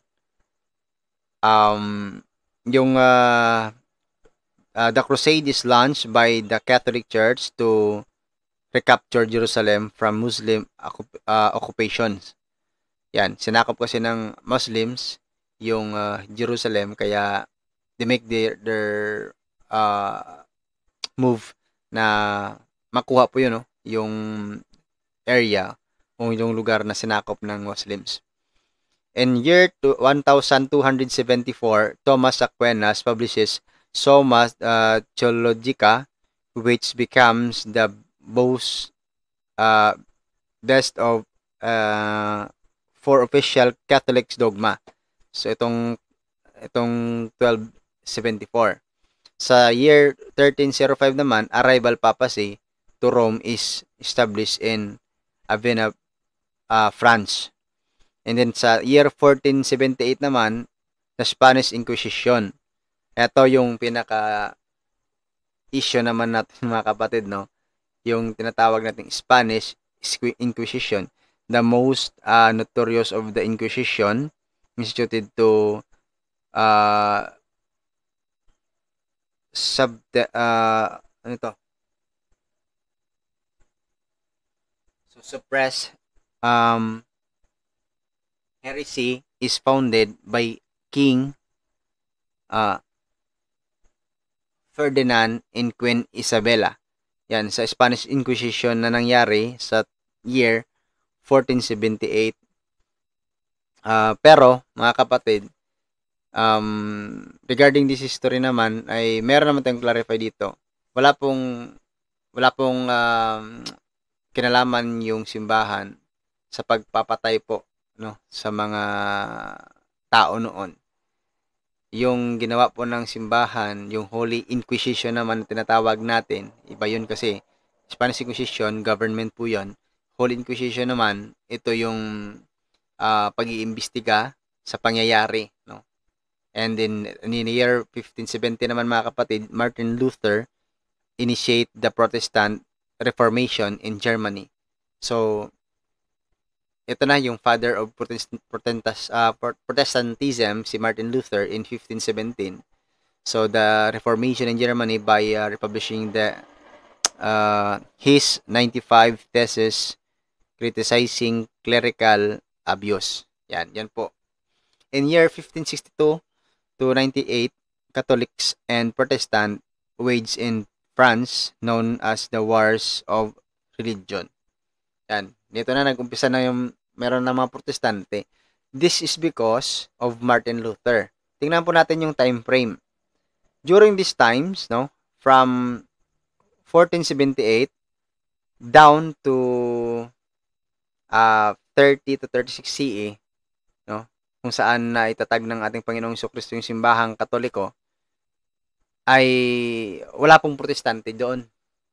B: um, yung uh, uh, the crusade is launched by the Catholic Church to recapture Jerusalem from Muslim uh, occupations. Yan, sinakop kasi ng Muslims yung uh, Jerusalem, kaya they make their, their uh, move na makuha po yun, no, yung area o yung lugar na sinakop ng Muslims. In year one thousand two hundred seventy-four, Thomas Aquinas publishes Summa uh, Theologica, which becomes the most uh, best of uh, for official Catholic dogma. So itong itong twelve seventy-four. Sa year thirteen oh five naman, arrival papacy to Rome is established in Avignon, uh, France. And then sa year fourteen seventy-eight naman, the Spanish Inquisition. Ito yung pinaka issue naman natin, mga kapatid, no? Yung tinatawag nating Spanish Inquisition, the most uh, notorious of the Inquisition, instituted to uh, sub uh, ano to? So suppress um, heresy is founded by King uh, Ferdinand and Queen Isabella. Yan, sa Spanish Inquisition na nangyari sa year fourteen seventy-eight. Uh, pero, mga kapatid, um, regarding this history naman, ay meron naman tayong clarify dito. Wala pong, wala pong um, kinalaman yung simbahan sa pagpapatay po, no, sa mga tao noon. Yung ginawa po ng simbahan, yung Holy Inquisition naman na tinatawag natin, iba yun kasi Spanish Inquisition, government po yun. Holy Inquisition naman, ito yung uh, pag-iimbestiga sa pangyayari, no? And then in the year fifteen seventy naman, mga kapatid, Martin Luther initiate the Protestant Reformation in Germany. So ito na yung father of Protestant, uh, Protestantism, si Martin Luther in fifteen seventeen. So the Reformation in Germany by uh, republishing the uh, his ninety-five theses criticizing clerical abuse. Yan, yan po. In year fifteen sixty-two to ninety-eight, Catholics and Protestant waged in France known as the Wars of Religion. Yan. Dito na nag-umpisa na yung meron na mga protestante. This is because of Martin Luther. Tingnan po natin yung time frame. During these times, no, from fourteen seventy-eight down to uh, thirty to thirty-six C E, no, kung saan na itatag ng ating Panginoong Jesucristo yung simbahang Katoliko, ay wala pong protestante doon.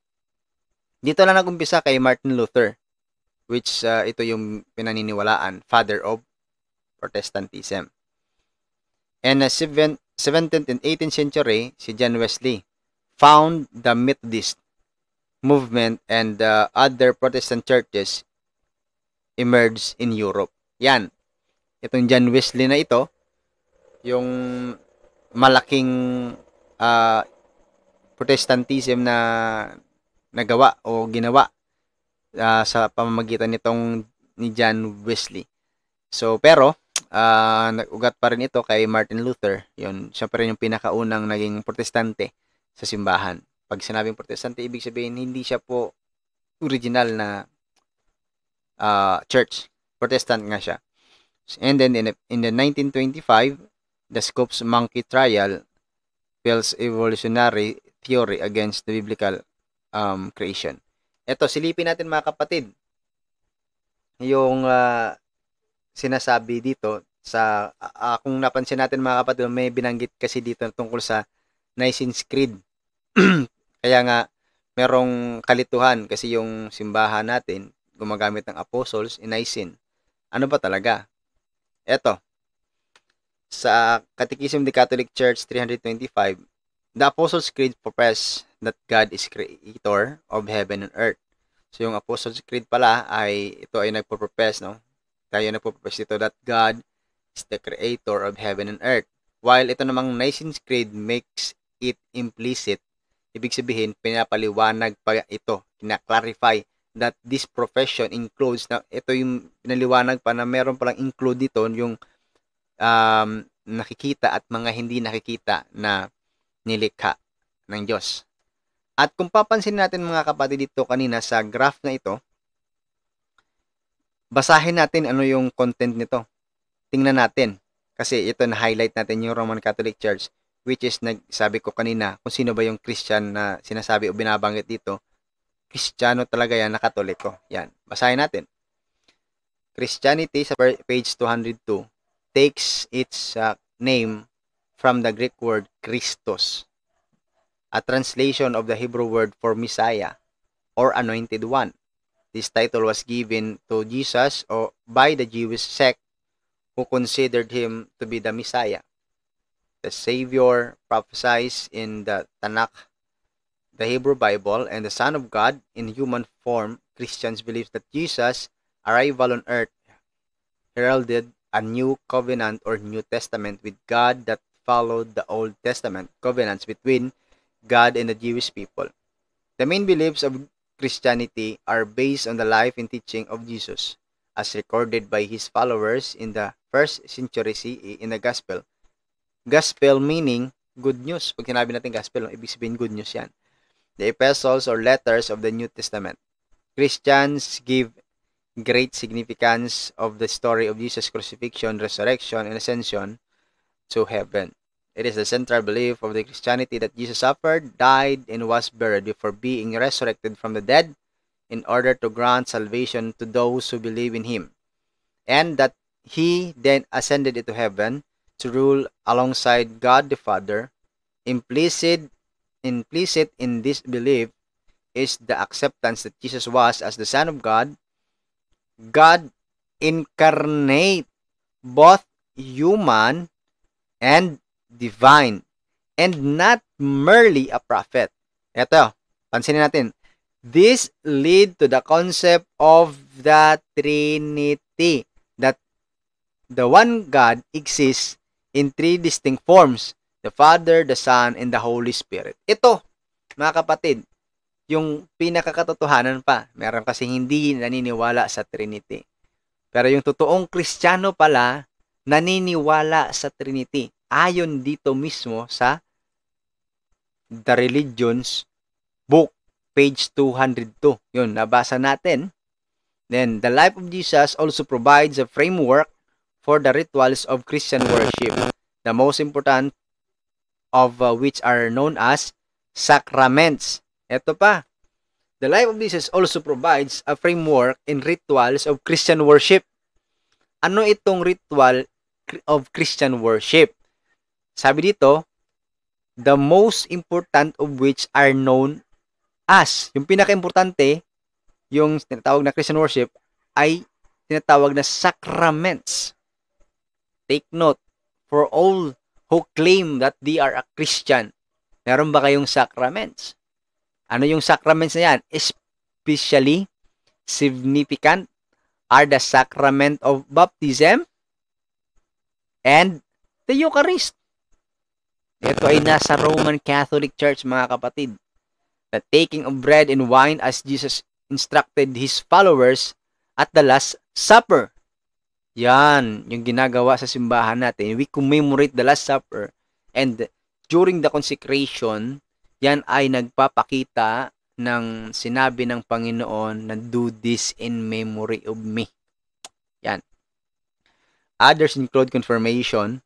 B: Dito lang nag-umpisa kay Martin Luther, which uh, ito yung pinaniniwalaan, father of Protestantism. And uh, seventeenth and eighteenth century, si John Wesley found the Methodist movement and uh, other Protestant churches emerged in Europe. Yan. Itong John Wesley na ito, yung malaking uh, Protestantism na nagawa o ginawa uh, sa pamamagitan nitong ni John Wesley. So, pero, uh, nag-ugat pa rin ito kay Martin Luther. Yun, siya pa rin yung pinakaunang naging protestante sa simbahan. Pag sinabing protestante, ibig sabihin, hindi siya po original na uh, church. Protestant nga siya. And then, in, in the nineteen twenty-five, the Scopes Monkey Trial builds evolutionary theory against the biblical um, creation. Ito, silipin natin, mga kapatid, yung uh, sinasabi dito sa, uh, kung napansin natin, mga kapatid, may binanggit kasi dito tungkol sa Nicene Creed. Kaya nga, merong kalituhan kasi yung simbahan natin gumagamit ng apostles in Nicene. Ano ba talaga? Ito, sa Catechism of the Catholic Church three twenty-five, the Apostles' Creed profess that God is creator of heaven and earth. So, yung Apostles' Creed pala ay, ito ay nagpo-profess, no? Tayo nagpo-profess dito that God is the creator of heaven and earth. While ito namang Nicene Creed makes it implicit, ibig sabihin, pinapaliwanag pa ito, kina-clarify that this profession includes, na ito yung pinaliwanag pa na meron palang include dito yung um, nakikita at mga hindi nakikita na nilikha ng Diyos. At kung papansin natin, mga kapatid, dito kanina sa graph na ito, basahin natin ano yung content nito. Tingnan natin. Kasi ito na-highlight natin yung Roman Catholic Church, which is, nagsabi ko kanina, kung sino ba yung Christian na sinasabi o binabanggit dito. Kristiyano talaga yan na Katoliko. Yan. Basahin natin. Christianity sa page two hundred two takes its uh, name from the Greek word Christos, a translation of the Hebrew word for Messiah or Anointed One. This title was given to Jesus or by the Jewish sect who considered him to be the Messiah, the Savior prophesied in the Tanakh, the Hebrew Bible, and the Son of God in human form. Christians believe that Jesus' arrival on earth heralded a new covenant or New Testament with God that followed the Old Testament covenants between God and the Jewish people. The main beliefs of Christianity are based on the life and teaching of Jesus. as recorded by his followers in the first century C E in the gospel. Gospel meaning good news. Pag sinabi natin gospel, ibig sabihin good news yan. The epistles or letters of the New Testament. Christians give great significance of the story of Jesus' crucifixion, resurrection, and ascension to heaven. It is the central belief of the Christianity that Jesus suffered, died, and was buried before being resurrected from the dead in order to grant salvation to those who believe in him, and that he then ascended into heaven to rule alongside God the Father. Implicit, implicit in this belief is the acceptance that Jesus was, as the Son of God, God incarnate, both human and divine, and not merely a prophet. Ito, pansinin natin. This lead to the concept of the Trinity, that the one God exists in three distinct forms, the Father, the Son, and the Holy Spirit. Ito, mga kapatid, yung pinakakatotohanan pa. Meron kasi hindi naniniwala sa Trinity. Pero yung totoong Kristiyano pala, naniniwala sa Trinity. Ayon dito mismo sa The Religion's book, page two hundred two. Yun, nabasa natin. Then, the life of Jesus also provides a framework for the rituals of Christian worship, the most important of uh, which are known as sacraments. Ito pa. The life of Jesus also provides a framework in rituals of Christian worship. Ano itong ritual of Christian worship? Sabi dito, the most important of which are known as, yung pinaka-importante, yung tinatawag na Christian worship, ay tinatawag na sacraments. Take note, for all who claim that they are a Christian, meron ba kayong sacraments? Ano yung sacraments na yan? Especially significant are the sacrament of baptism and the Eucharist. Ito ay nasa Roman Catholic Church, mga kapatid. The taking of bread and wine as Jesus instructed his followers at the Last Supper. Yan, yung ginagawa sa simbahan natin. We commemorate the Last Supper, and during the consecration, yan ay nagpapakita ng sinabi ng Panginoon na do this in memory of me. Yan. Others include confirmation,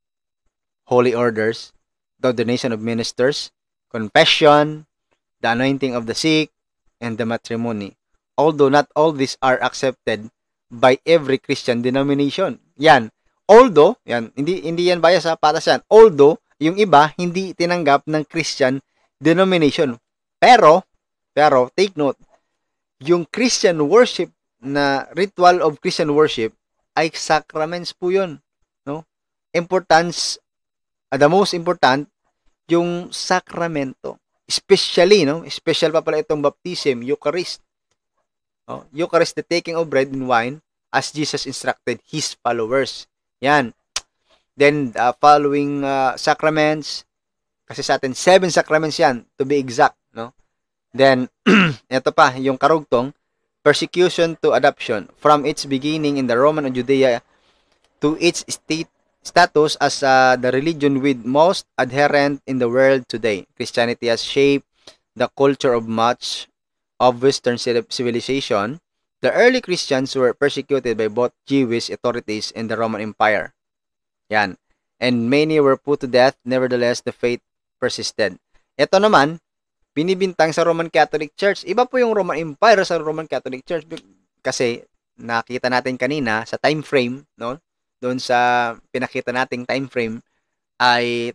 B: holy orders, the ordination of ministers, confession, the anointing of the sick, and the matrimony. Although not all these are accepted by every Christian denomination. Yan. Although, yan, hindi hindi yan bias sa patas yan. Although, yung iba hindi tinanggap ng Christian denomination. Pero, pero take note, yung Christian worship na ritual of Christian worship ay sacraments po yun. No? Importance, uh, the most important, yung sakramento. Especially, no? Special pa pala itong baptism, Eucharist. Oh, Eucharist, the taking of bread and wine as Jesus instructed his followers. Yan. Then, uh, following uh, sacraments, kasi sa atin, seven sacraments yan, to be exact, no? Then, ito pa, yung karugtong, persecution to adoption, from its beginning in the Roman and Judea to its state status as uh, the religion with most adherent in the world today. Christianity has shaped the culture of much of Western civilization. The early Christians were persecuted by both Jewish authorities and the Roman Empire. Yan. And many were put to death. Nevertheless, the faith persisted. Ito naman, binibintang sa Roman Catholic Church. Iba po yung Roman Empire sa Roman Catholic Church. Kasi nakita natin kanina sa time frame, no? Doon sa pinakita nating time frame ay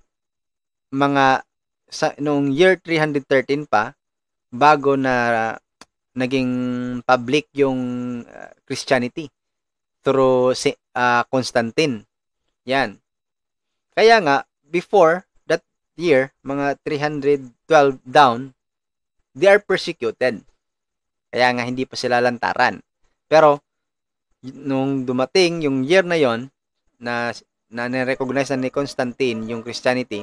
B: mga sa noong year three thirteen pa, bago na naging public yung uh, Christianity through si uh, Constantine. Yan. Kaya nga before that year, mga three twelve down, they are persecuted. Kaya nga hindi pa sila lantaran. Pero nung dumating yung year na yon, na na na-recognize na ni Constantine yung Christianity,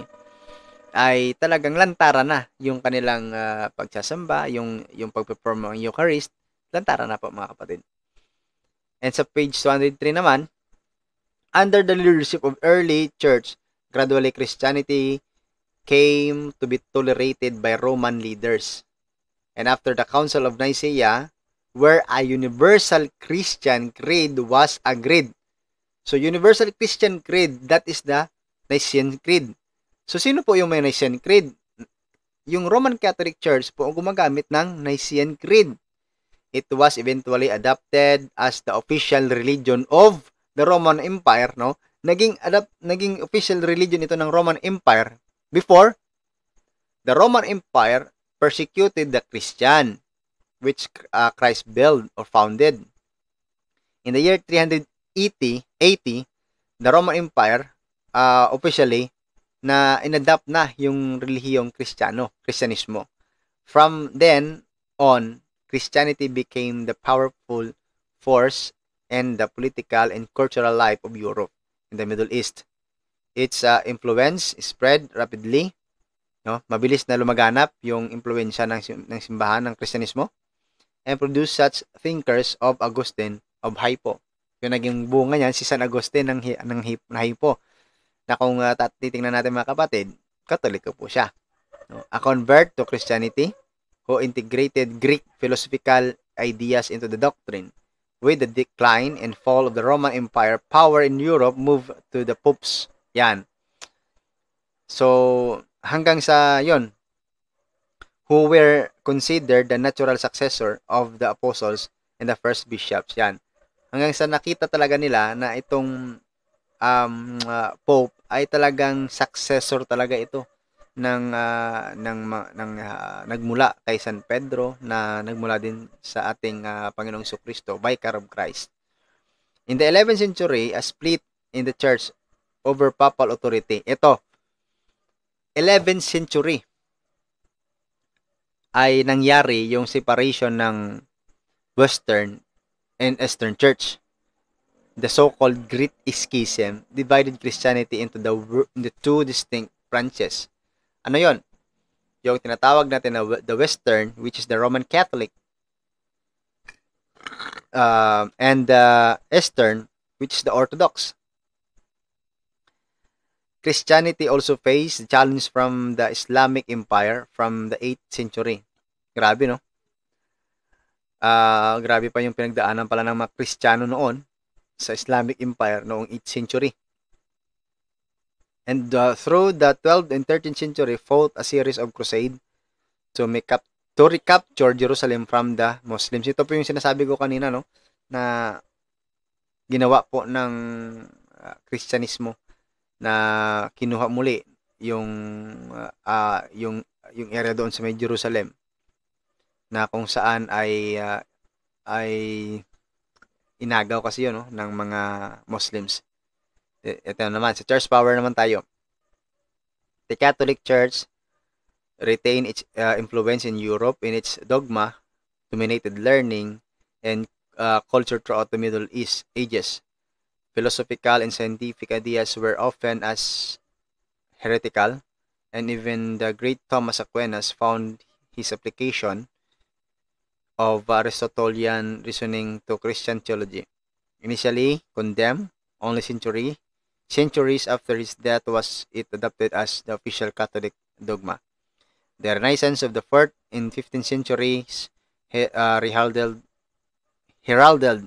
B: ay talagang lantaran na yung kanilang uh, pagsasamba, yung yung pag-perform ng Eucharist, lantaran na po, mga kapatid. And sa page two hundred three naman, under the leadership of early church, gradually Christianity came to be tolerated by Roman leaders. And after the Council of Nicaea, where a universal Christian creed was agreed. So, universal Christian creed, that is the Nicene Creed. So, sino po yung may Nicene Creed? Yung Roman Catholic Church po ang gumagamit ng Nicene Creed. It was eventually adopted as the official religion of the Roman Empire, no? Naging adapt naging official religion ito ng Roman Empire before the Roman Empire persecuted the Christian, which uh, Christ built or founded. In the year three eighty, the Roman Empire uh, officially na inadapt na yung relihiyong Kristiyano, Kristyanismo. From then on, Christianity became the powerful force in the political and cultural life of Europe in the Middle East. Its uh, influence spread rapidly, no? Mabilis na lumaganap yung impluwensya ng, ng simbahan ng Kristyanismo and produced such thinkers of Augustine of Hippo. Yung naging bunga niyan, si San Agustin ng, ng, ng Hippo, na kung uh, titingnan natin mga kapatid, Katoliko po siya. No? A convert to Christianity who integrated Greek philosophical ideas into the doctrine. With the decline and fall of the Roman Empire, power in Europe moved to the popes. Yan. So, hanggang sa yon, who were considered the natural successor of the apostles and the first bishops. Yan. Hanggang sa nakita talaga nila na itong um, uh, pope ay talagang successor talaga ito ng uh, ng ng uh, nagmula kay San Pedro, na nagmula din sa ating uh, Panginoong Jesucristo, Vicar of Christ. In the eleventh century, a split in the church over papal authority. Ito, eleventh century ay nangyari yung separation ng Western and Eastern Church. The so-called Great Schism divided Christianity into the, the two distinct branches. Ano yon? Yung tinatawag natin na the Western, which is the Roman Catholic, uh, and the Eastern, which is the Orthodox. Christianity also faced the challenge from the Islamic Empire from the eighth century. Grabe, no? Uh, grabe pa yung pinagdaanan pala ng mga Kristiyano noon sa Islamic Empire noong eighth century. And uh, through the twelfth and thirteenth century, fought a series of crusade to make up, to recapture Jerusalem from the Muslims. Ito po yung sinasabi ko kanina, no, na ginawa po ng uh, Kristyanismo na kinuha muli yung uh, uh, yung yung area doon sa may Jerusalem, na kung saan ay uh, ay inagaw kasi yun, no, ng mga Muslims. Ito naman, sa church power naman tayo. The Catholic Church retained its uh, influence in Europe in its dogma, dominated learning, and uh, culture throughout the Middle East ages. Philosophical and scientific ideas were often as heretical, and even the great Thomas Aquinas found his application of Aristotelian reasoning to Christian theology. Initially condemned, only century centuries after his death was it adopted as the official Catholic dogma. The Renaissance of the fourth and fifteenth centuries uh, heralded, heralded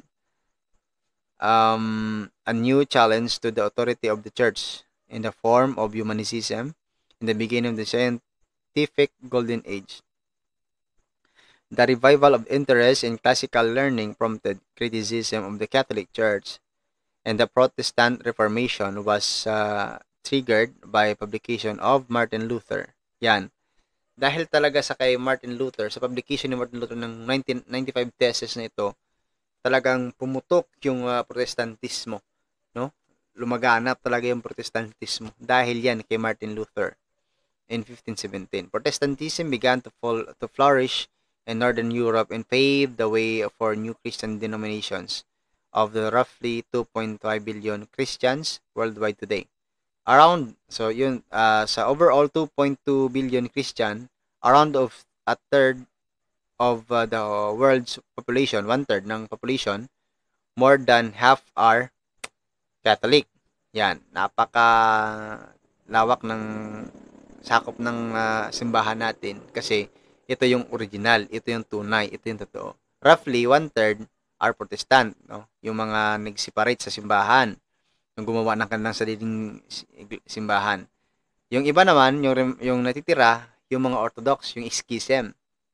B: um, a new challenge to the authority of the Church in the form of humanicism in the beginning of the scientific golden age. The revival of interest in classical learning prompted criticism of the Catholic Church, and the Protestant Reformation was uh, triggered by publication of Martin Luther. Yan. Dahil talaga sa kay Martin Luther, sa publication ni Martin Luther ng nineteen ninety-five thesis na ito, talagang pumutok yung uh, Protestantismo, no? Lumaganap talaga yung Protestantismo dahil yan kay Martin Luther in fifteen seventeen. Protestantism began to fall to flourish in Northern Europe and paved the way for new Christian denominations of the roughly two point five billion Christians worldwide today. Around, so yun, uh, sa overall two point two billion Christian, around of a third of uh, the world's population, one third ng population, more than half are Catholic. Yan, napaka lawak ng sakop ng ah, simbahan natin kasi ito yung original, ito yung tunay, ito yung totoo. Roughly one-third are Protestant, no? Yung mga nag-separate sa simbahan, yung gumawa ng kanilang sariling si- simbahan. Yung iba naman, yung, rem- yung natitira, yung mga Orthodox, yung schism.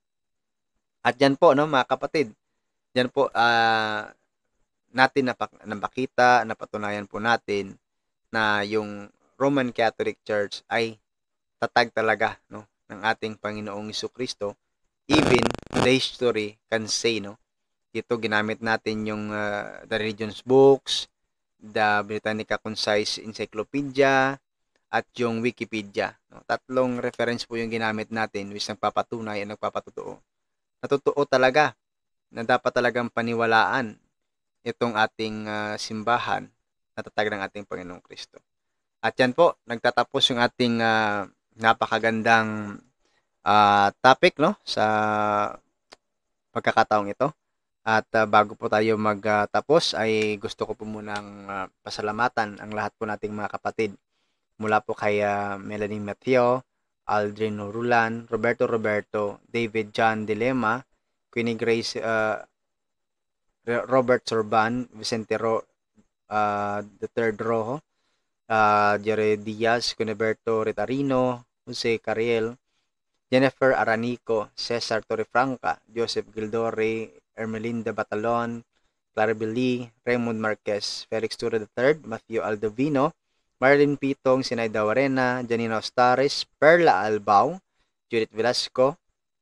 B: At yan po, no, mga kapatid, yan po, ah, natin napak napakita, napatunayan po natin na yung Roman Catholic Church ay tatag talaga, no, ng ating Panginoong Jesucristo. Even the history can say, no, dito ginamit natin yung uh, the religion's books, the Britannica Concise Encyclopedia, at yung Wikipedia. No? Tatlong reference po yung ginamit natin which nagpapatunay at nagpapatotoo. Natotoo talaga na dapat talagang paniwalaan itong ating uh, simbahan na tatag ng ating Panginoong Kristo. At yan po, nagtatapos yung ating uh, napakagandang uh, topic, no, sa pagkakataong ito. At uh, bago po tayo magtapos uh, ay gusto ko po munang uh, pasalamatan ang lahat po nating mga kapatid. Mula po kay uh, Melanie Mateo, Aldrin Norulan, Roberto Roberto, David John Dilema, Queenie Grace uh, Robert Sorban, Vicente Ro, uh, the third Rojo, uh, Jere Diaz, Cuniberto Retarino, Jose Cariel, Jennifer Aranico, Cesar Torrefranca, Joseph Gildore, Ermelinda Batalon, Claribel Lee, Raymond Marquez, Felix Tura the third, Matthew Aldovino, Marilyn Pitong, Sinaida Warena, Janina Ostares, Perla Albao, Judith Velasco,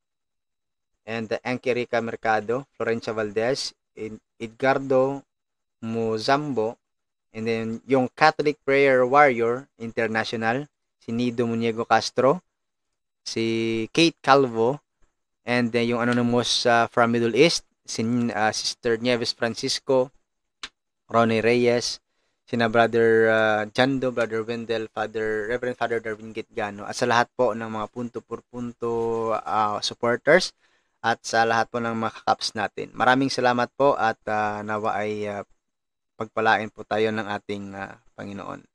B: and Enki Rica Mercado, Florencia Valdez, Edgardo Muzambo, and then yung Catholic Prayer Warrior International, si Nido Muniego Castro, si Kate Calvo, and then yung anonymous uh, from Middle East, si uh, Sister Nieves Francisco, Ronnie Reyes, sina Brother uh, Jando, Brother Wendell, Father Reverend Father Darwin Gitgano, at sa lahat po ng mga punto por punto uh, supporters, at sa lahat po ng mga kakaps natin. Maraming salamat po at uh, nawa ay uh, pagpalain po tayo ng ating uh, Panginoon.